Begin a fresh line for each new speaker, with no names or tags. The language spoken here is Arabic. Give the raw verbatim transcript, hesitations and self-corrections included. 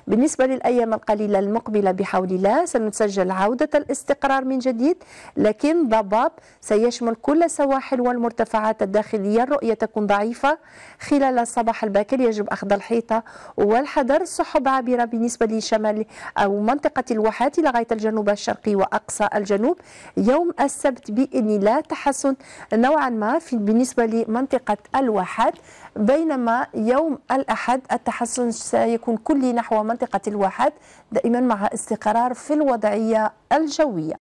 بالنسبة للأيام القليلة المقبلة بحول الله سنسجل عودة الاستقرار من جديد، لكن ضباب سيشمل كل السواحل والمرتفعات الداخلية. الرؤية تكون ضعيفة خلال الصباح الباكر، يجب أخذ الحيطة والحذر. سحب عابرة بالنسبة لشمال أو منطقة الواحات لغاية الجنوب الشرقي وأقصى الجنوب. يوم السبت بإذن الله تحسن نوعا ما في بالنسبة لمنطقة الواحات، بينما يوم الأحد التحسن سيكون كلي نحو منطقة الواحات، دائما مع استقرار في الوضعية الجوية.